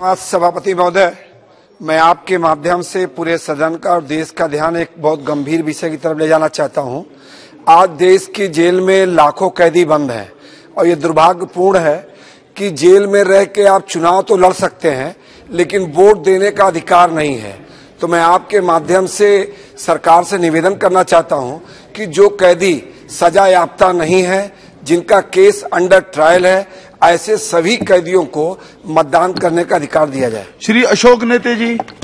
आज सभापति महोदय, मैं आपके माध्यम से पूरे सदन का और देश का ध्यान एक बहुत गंभीर विषय की तरफ ले जाना चाहता हूं। आज देश की जेल में लाखों कैदी बंद हैं और ये दुर्भाग्यपूर्ण है कि जेल में रह के आप चुनाव तो लड़ सकते हैं लेकिन वोट देने का अधिकार नहीं है। तो मैं आपके माध्यम से सरकार से निवेदन करना चाहता हूं कि जो कैदी सजा याफ्ता नहीं है, जिनका केस अंडर ट्रायल है, ऐसे सभी कैदियों को मतदान करने का अधिकार दिया जाए। श्री अशोक नेते जी।